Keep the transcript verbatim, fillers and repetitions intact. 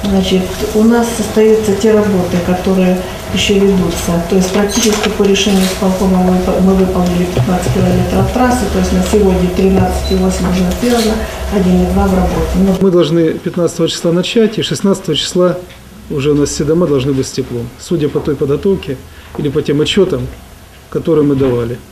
Значит, у нас остаются те работы, которые еще ведутся. То есть практически по решению исполкома мы выполнили пятнадцать километров трассы, то есть на сегодня тринадцать и восемь уже сделано, один и два в работе. Но... Мы должны пятнадцатого числа начать, и шестнадцатого числа уже у нас все дома должны быть с теплом, судя по той подготовке или по тем отчетам, которые мы давали.